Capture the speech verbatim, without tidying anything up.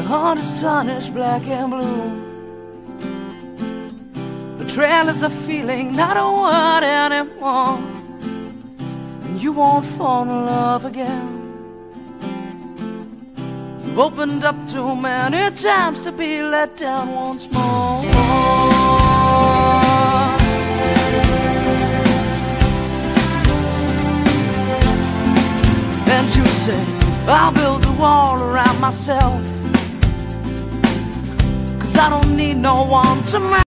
heart is tarnished black and blue. Betrayal is a feeling, not a word anymore. And you won't fall in love again. You've opened up too many times to be let down once more. And you say, I'll build a wall around myself, 'cause I don't need no one to